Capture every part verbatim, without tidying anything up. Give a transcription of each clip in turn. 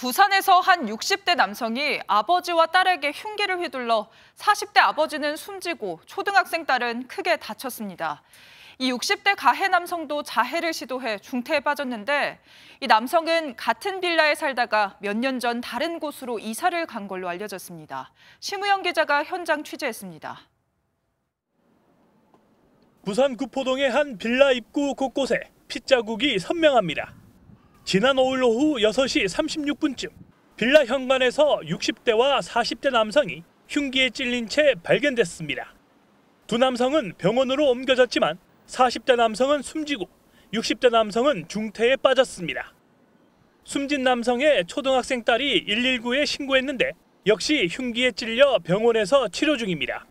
부산에서 한 육십 대 남성이 아버지와 딸에게 흉기를 휘둘러 사십 대 아버지는 숨지고 초등학생 딸은 크게 다쳤습니다. 이 육십 대 가해 남성도 자해를 시도해 중태에 빠졌는데 이 남성은 같은 빌라에 살다가 몇 년 전 다른 곳으로 이사를 간 걸로 알려졌습니다. 심우영 기자가 현장 취재했습니다. 부산 구포동의 한 빌라 입구 곳곳에 핏자국이 선명합니다. 지난 오일 오후 여섯 시 삼십육 분쯤 빌라 현관에서 육십 대와 사십 대 남성이 흉기에 찔린 채 발견됐습니다. 두 남성은 병원으로 옮겨졌지만 사십 대 남성은 숨지고 육십 대 남성은 중태에 빠졌습니다. 숨진 남성의 초등학생 딸이 일일구에 신고했는데 역시 흉기에 찔려 병원에서 치료 중입니다.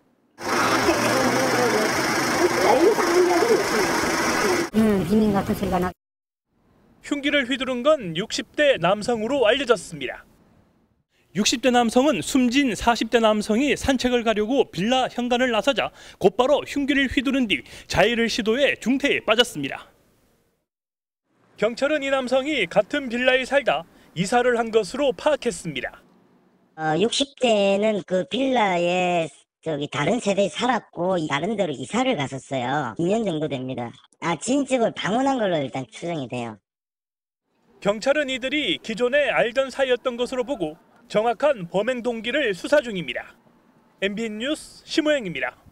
음, 비명 같은 소리가 나. 흉기를 휘두른 건 육십 대 남성으로 알려졌습니다. 육십 대 남성은 숨진 사십 대 남성이 산책을 가려고 빌라 현관을 나서자 곧바로 흉기를 휘두른 뒤 자해를 시도해 중태에 빠졌습니다. 경찰은 이 남성이 같은 빌라에 살다 이사를 한 것으로 파악했습니다. 어, 육십 대는 그 빌라에 저기 다른 세대에 살았고 다른 데로 이사를 갔었어요. 이 년 정도 됩니다. 아, 진집을 방문한 걸로 일단 추정이 돼요. 경찰은 이들이 기존에 알던 사이였던 것으로 보고 정확한 범행 동기를 수사 중입니다. 엠비엔 뉴스 심우영입니다.